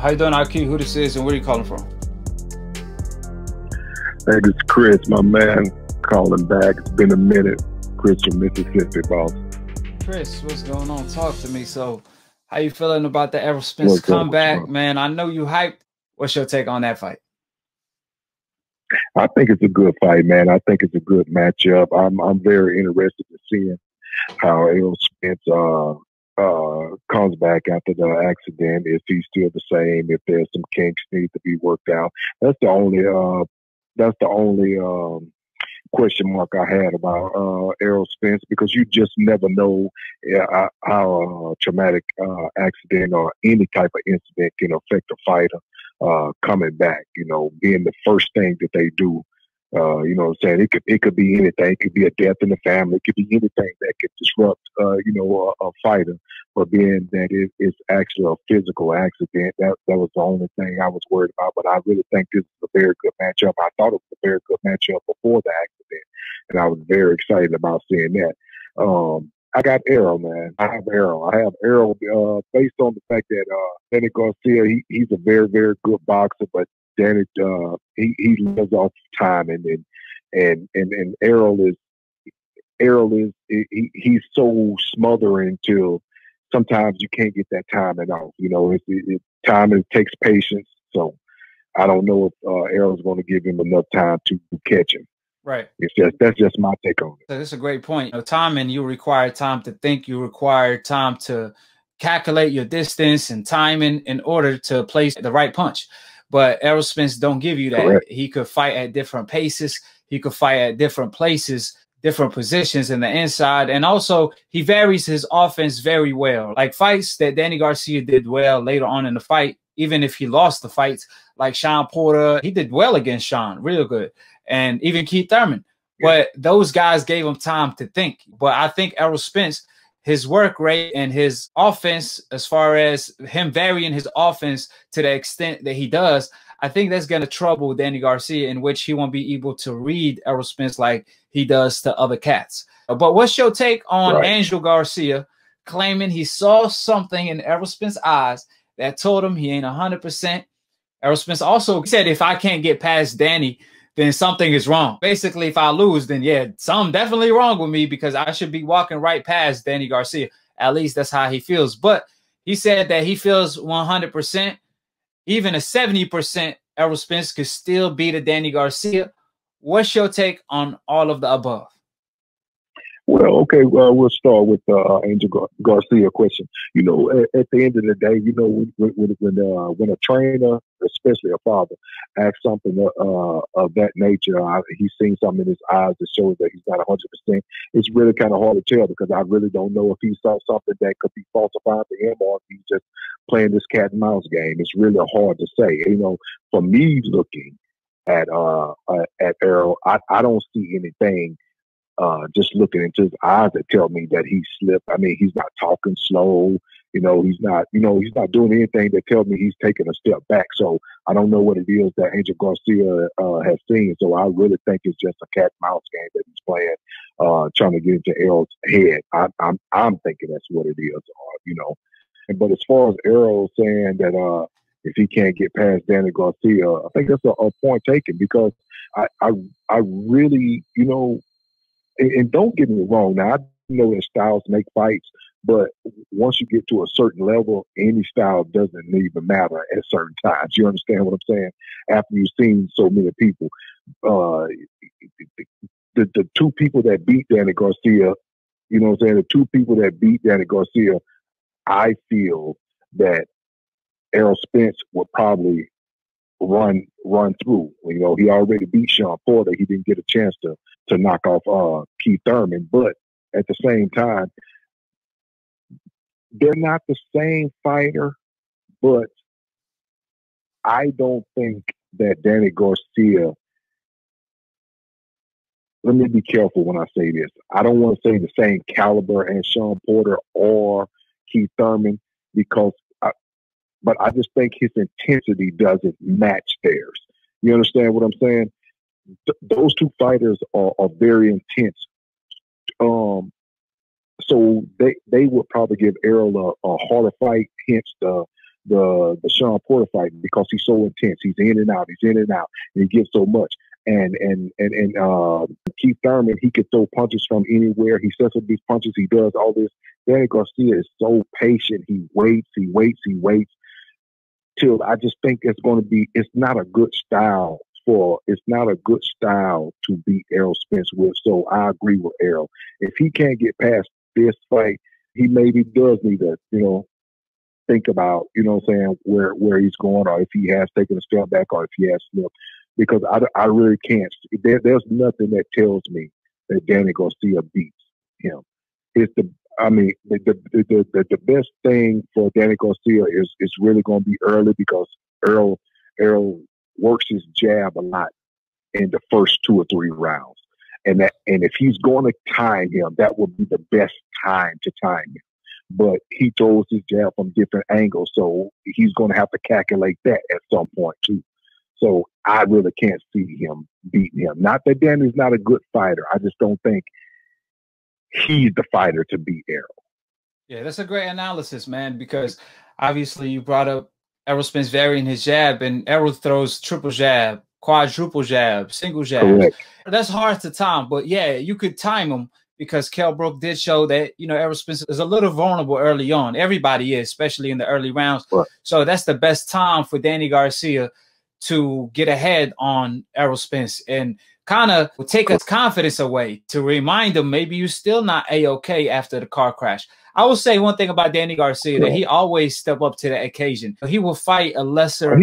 How you doing, IQ? Who this is and where are you calling from? Hey, this is Chris, my man, calling back. It's been a minute. Chris from Mississippi, boss. Chris, what's going on? Talk to me. So, how you feeling about the Errol Spence What's up, comeback, man? I know you hyped. What's your take on that fight? I think it's a good fight, man. I think it's a good matchup. I'm very interested in seeing how Errol Spence comes back after the accident. If he's still the same, if there's some kinks need to be worked out. That's the only question mark I had about Errol Spence, because you just never know how a traumatic accident or any type of incident can affect a fighter coming back. You know, being the first thing that they do. You know what I'm saying? It could be anything. It could be a death in the family. It could be anything that could disrupt, a fighter. But being that it's actually a physical accident, that was the only thing I was worried about. But I really think this is a very good matchup. I thought it was a very good matchup before the accident, and I was very excited about seeing that. I got Errol, man. I have Errol based on the fact that Danny Garcia, he's a very, very good boxer, but Danny, he lives off time, and he's so smothering till sometimes you can't get that timing off. You know, timing takes patience. So I don't know if Errol's going to give him enough time to catch him. Right. That's just my take on it. So that's a great point. You know, timing, you require time to think. You require time to calculate your distance and timing in order to place the right punch. But Errol Spence don't give you that. Correct. He could fight at different paces. He could fight at different places, different positions in the inside. And also, he varies his offense very well. Like fights that Danny Garcia did well later on in the fight, even if he lost the fights, like Shawn Porter, he did well against Shawn, real good. And even Keith Thurman. But those guys gave him time to think. But I think Errol Spence, his work rate and his offense, as far as him varying his offense to the extent that he does, I think that's going to trouble Danny Garcia, in which he won't be able to read Errol Spence like he does to other cats. But what's your take on Angel Garcia claiming he saw something in Errol Spence's eyes that told him he ain't 100%? Errol Spence also said, if I can't get past Danny, then something is wrong. Basically, if I lose, then yeah, something definitely wrong with me, because I should be walking right past Danny Garcia. At least that's how he feels. But he said that he feels 100%, even a 70% Errol Spence could still beat a Danny Garcia. What's your take on all of the above? Well, okay, we'll start with Angel Garcia question. You know, at the end of the day, you know, when a trainer, especially a father, asks something of that nature, he's seen something in his eyes that shows that he's not 100%. It's really kind of hard to tell, because I really don't know if he saw something that could be falsified to him, or if he's just playing this cat and mouse game. It's really hard to say. You know, for me looking at Errol, I don't see anything. Just looking into his eyes that tell me that he slipped. I mean, he's not talking slow. He's not doing anything that tells me he's taking a step back. So I don't know what it is that Angel Garcia has seen. So I really think it's just a cat and mouse game that he's playing, trying to get into Errol's head. I'm thinking that's what it is. But as far as Errol saying that if he can't get past Danny Garcia, I think that's a point taken, because I really, and don't get me wrong. Now, I know that styles make fights, but once you get to a certain level, any style doesn't even matter at certain times. You understand what I'm saying? After you've seen so many people, the two people that beat Danny Garcia, you know what I'm saying? The two people that beat Danny Garcia, I feel that Errol Spence would probably run through. You know, he already beat Shawn Porter. He didn't get a chance to knock off Keith Thurman. But at the same time, they're not the same fighter. But I don't think that Danny Garcia, let me be careful when I say this. I don't want to say the same caliber as Shawn Porter or Keith Thurman, but I just think his intensity doesn't match theirs. You understand what I'm saying? Those two fighters are very intense. So they would probably give Errol a harder fight, hence the the Sean Porter fight because he's so intense. He's in and out. He's in and out, and he gives so much. And Keith Thurman, he could throw punches from anywhere. He sets up these punches. He does all this. Danny Garcia is so patient. He waits. He waits. He waits till I just think it's going to be. It's not a good style it's not a good style to beat Errol Spence with. So I agree with Errol. If he can't get past this fight, he maybe does need to, think about, what I'm saying, where he's going, or if he has taken a step back, or if he has slipped. Because I really can't. There's nothing that tells me that Danny Garcia beats him. It's the best thing for Danny Garcia is really going to be early, because Errol works his jab a lot in the first 2 or 3 rounds, and if he's going to time him, that would be the best time to time him. But he throws his jab from different angles, so he's going to have to calculate that at some point too. So I really can't see him beating him. Not that Danny's not a good fighter. I just don't think he's the fighter to beat Errol. Yeah, that's a great analysis, man, because obviously you brought up Errol Spence varying his jab, and Errol throws triple jab, quadruple jab, single jab. Correct. That's hard to time, but yeah, you could time him, because Kell Brook did show that, Errol Spence is a little vulnerable early on. Everybody is, especially in the early rounds. Right. So that's the best time for Danny Garcia to get ahead on Errol Spence and kind of take his confidence away, to remind him maybe you're still not A-okay after the car crash. I will say one thing about Danny Garcia, that he always step up to the occasion. He will fight a lesser,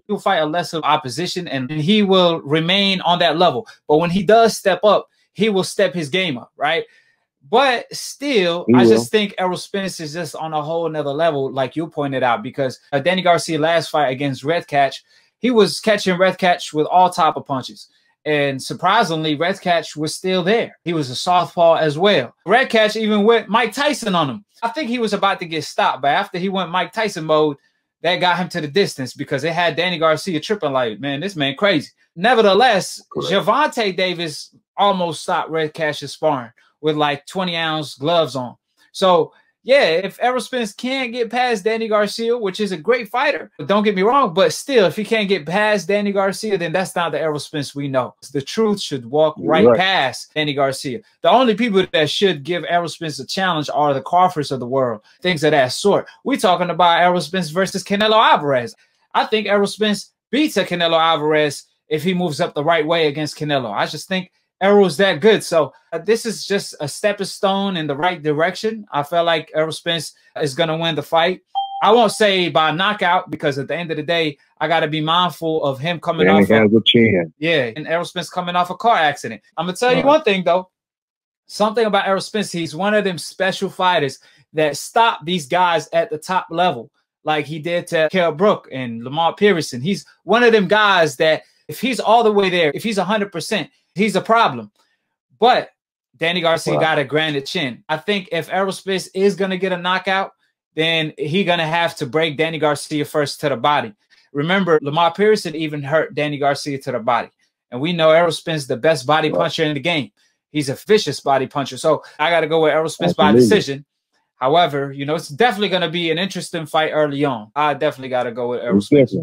opposition, and he will remain on that level. But when he does step up, he will step his game up, right? But still, I just think Errol Spence is just on a whole nother level, like you pointed out, because Danny Garcia last fight against Redkach, he was catching Redkach with all type of punches. And surprisingly, Redkach was still there. He was a southpaw as well. Redkach even went Mike Tyson on him. I think he was about to get stopped, but after he went Mike Tyson mode, that got him to the distance, because it had Danny Garcia tripping like, man, this man crazy. Nevertheless, Gervonta Davis almost stopped Redkach's sparring with like 20-ounce gloves on. So, yeah, if Errol Spence can't get past Danny Garcia, which is a great fighter, don't get me wrong, but still, if he can't get past Danny Garcia, then that's not the Errol Spence we know. The truth should walk right past Danny Garcia. The only people that should give Errol Spence a challenge are the Crawfords of the world, things of that sort. We're talking about Errol Spence versus Canelo Alvarez. I think Errol Spence beats a Canelo Alvarez if he moves up the right way against Canelo. I just think Errol's that good. So this is just a stepping stone in the right direction. I feel like Errol Spence is going to win the fight. I won't say by knockout, because at the end of the day, I got to be mindful of him coming off. He has a chin. Yeah, and Errol Spence coming off a car accident. I'm going to tell you one thing, though. Something about Errol Spence, he's one of them special fighters that stop these guys at the top level, like he did to Kell Brook and Lamar Pearson. He's one of them guys that if he's all the way there, if he's 100%, he's a problem. But Danny Garcia got a granted chin. I think if Errol Spence is going to get a knockout, then he's going to have to break Danny Garcia first to the body. Remember, Lamar Pearson even hurt Danny Garcia to the body. And we know Errol Spence is the best body puncher in the game. He's a vicious body puncher. So I got to go with Errol Spence by decision. However, it's definitely going to be an interesting fight early on. I definitely got to go with Errol Spence.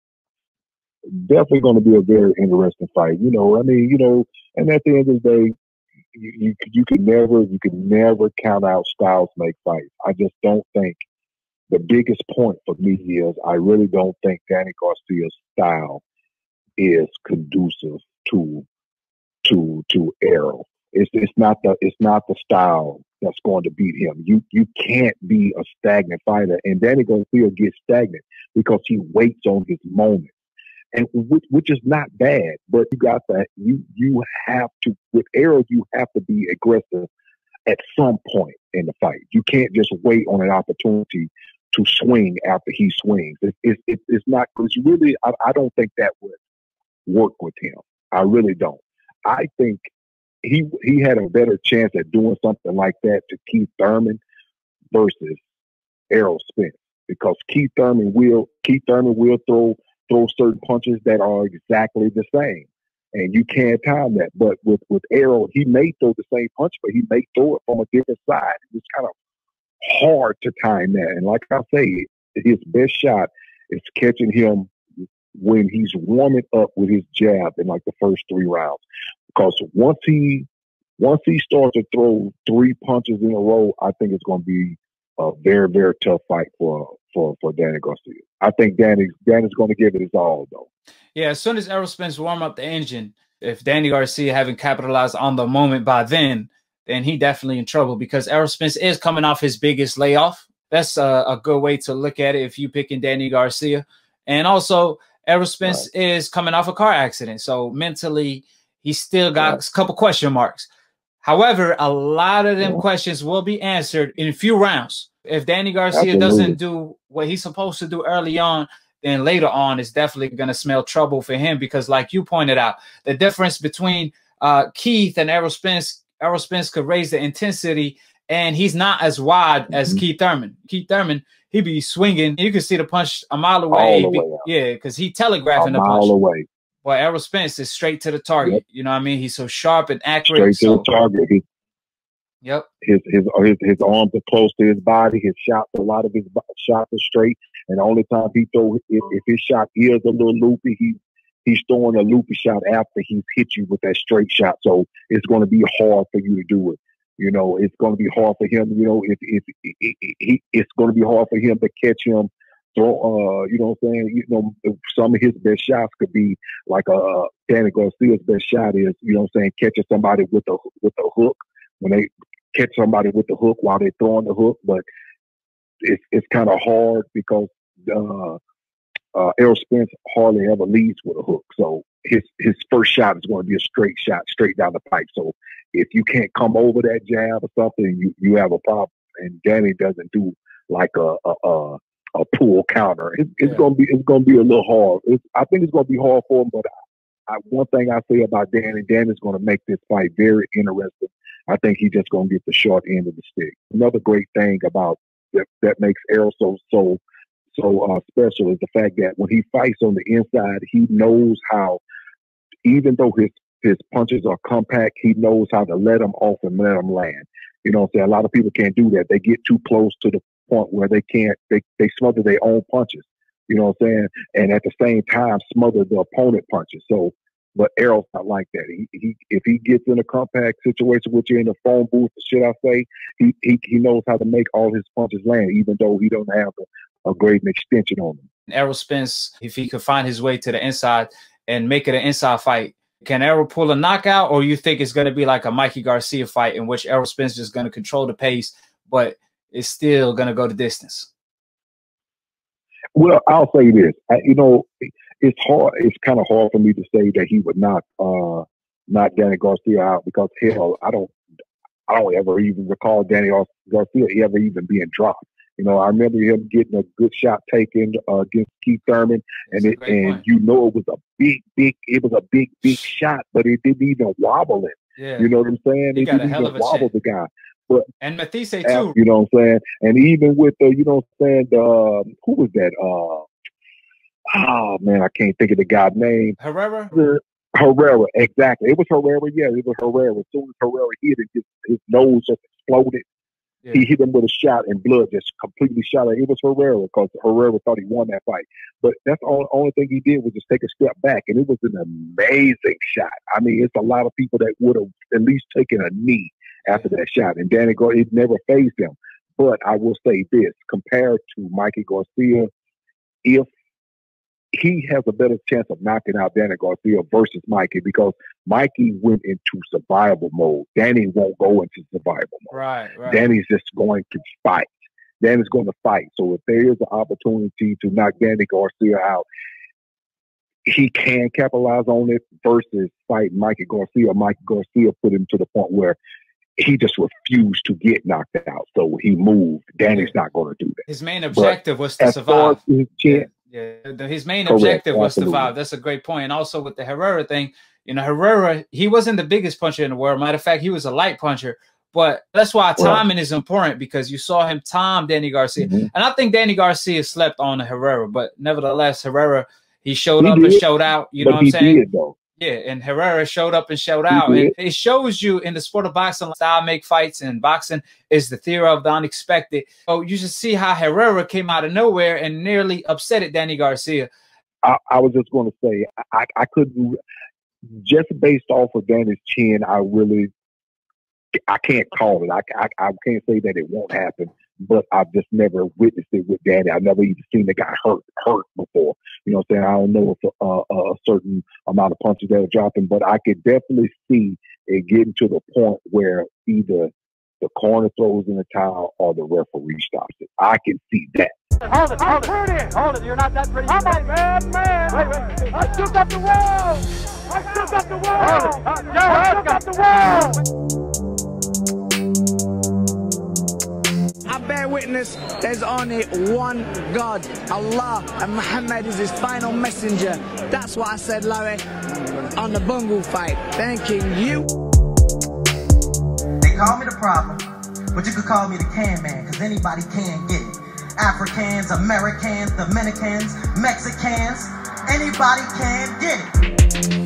Definitely going to be a very interesting fight. And at the end of the day, you can never count out styles make fights. I just don't think the biggest point for me is I really don't think Danny Garcia's style is conducive to Errol. It's not the style that's going to beat him. You can't be a stagnant fighter, and Danny Garcia gets stagnant because he waits on his moment. And which is not bad, but you got that. You have to, with Errol, you have to be aggressive at some point in the fight. You can't just wait on an opportunity to swing after he swings. It's not, because really, I don't think that would work with him. I really don't. I think he had a better chance at doing something like that to Keith Thurman versus Errol Spence, because Keith Thurman will throw certain punches that are exactly the same, and you can't time that. But with Errol, he may throw the same punch, but he may throw it from a different side. It's kind of hard to time that. And like I say, his best shot is catching him when he's warming up with his jab in like the first 3 rounds. Because once he starts to throw 3 punches in a row, I think it's going to be a very, very tough fight for Danny Garcia. I think Danny's going to give it his all, though. Yeah, as soon as Errol Spence warm up the engine, if Danny Garcia haven't capitalized on the moment by then he definitely in trouble, because Errol Spence is coming off his biggest layoff. That's a good way to look at it if you picking Danny Garcia. And also, Errol Spence is coming off a car accident, so mentally he's still got a couple question marks. However, a lot of them questions will be answered in a few rounds. If Danny Garcia doesn't do what he's supposed to do early on, then later on it's definitely going to smell trouble for him, because like you pointed out, the difference between Keith and Errol Spence could raise the intensity, and he's not as wide as Keith Thurman. Keith Thurman, he be swinging. You can see the punch a mile away. Yeah, because he telegraphing the punch. A mile away. Well, Errol Spence is straight to the target. Yep. You know what I mean? He's so sharp and accurate. Straight to the target. His arms are close to his body. His shots, a lot of his shots are straight. And the only time he throws, if his shot is a little loopy, he's throwing a loopy shot after he's hit you with that straight shot. So it's going to be hard for you to do it. You know, it's going to be hard for him. You know, it's going to be hard for him to catch him. So, you know what I'm saying? You know, some of his best shots could be like Danny Garcia's best shot is, you know what I'm saying, catching somebody with a hook, when they catch somebody with the hook while they're throwing the hook. But it's kind of hard because Errol Spence hardly ever leads with a hook. So his first shot is going to be a straight shot, straight down the pipe. So if you can't come over that jab or something, you have a problem. And Danny doesn't do like a pull counter. It's gonna be a little hard. I think it's gonna be hard for him. But one thing I say about Danny's gonna make this fight very interesting. I think he's just gonna get the short end of the stick. Another great thing about that makes Errol so special is the fact that when he fights on the inside, he knows how, even though his punches are compact, he knows how to let them off and let them land. You know what I'm saying? A lot of people can't do that. They get too close to the point where they smother their own punches. You know what I'm saying? And at the same time, smother the opponent punches. So, but Errol's not like that. If he gets in a compact situation with you in the phone booth, should I say, he knows how to make all his punches land, even though he don't have a great extension on him. Errol Spence, if he could find his way to the inside and make it an inside fight, can Errol pull a knockout, or you think it's going to be like a Mikey Garcia fight in which Errol Spence is going to control the pace, but it's still going to go the distance? Well, I'll say this. You know, it's hard. It's kind of hard for me to say that he would knock Danny Garcia out, because hell, I don't ever even recall Danny Garcia ever even being dropped. You know, I remember him getting a good shot taken against Keith Thurman, and you know it was a big shot, but it didn't even wobble him. Yeah. You know what I'm saying? It didn't even wobble the guy. But and Mathise too. You know what I'm saying? And even with you know what I'm saying, who was that? Oh man, I can't think of the guy's name. Herrera, exactly. It was Herrera. Yeah, it was Herrera. As soon as Herrera hit it, his nose just exploded. Yeah. He hit him with a shot, and blood just completely shot out. It was Herrera, because Herrera thought he won that fight. But that's the only thing he did was just take a step back, and it was an amazing shot. I mean, it's a lot of people that would have at least taken a knee after that shot, and Danny Garcia, it never fazed him. But I will say this, compared to Mikey Garcia, if he has a better chance of knocking out Danny Garcia versus Mikey, because Mikey went into survival mode. Danny won't go into survival mode. Right. Danny's just going to fight. Danny's going to fight. So if there is an opportunity to knock Danny Garcia out, he can capitalize on it versus fight Mikey Garcia. Mikey Garcia put him to the point where he just refused to get knocked out. So he moved. Danny's not going to do that. His main objective was to survive. His main objective was to survive. That's a great point. And also with the Herrera thing, you know, Herrera, he wasn't the biggest puncher in the world. Matter of fact, he was a light puncher. But that's why timing is important, because you saw him time Danny Garcia. And I think Danny Garcia slept on Herrera. But nevertheless, Herrera, he showed up and showed out. You know what I'm saying? Yeah, and Herrera showed up and showed out. And it shows you in the sport of boxing, style make fights, and boxing is the theory of the unexpected. So you should see how Herrera came out of nowhere and nearly upset Danny Garcia. I was just going to say, I couldn't, just based off of Danny's chin, I can't call it. I can't say that it won't happen, but I've just never witnessed it with Danny. I've never even seen the guy hurt before. You know what I'm saying? I don't know if a certain amount of punches that are dropping, but I could definitely see it getting to the point where either the corner throws in the towel or the referee stops it. I can see that. Hold it. You're not that pretty. I'm a bad man. Wait. I took up the wall. I took up the wall. I bear witness, there's only one God, Allah, and Muhammad is his final messenger. That's what I said, Larry, on the Bungle fight. Thanking you. They call me the problem, but you could call me the can man, because anybody can get it. Africans, Americans, Dominicans, Mexicans, anybody can get it.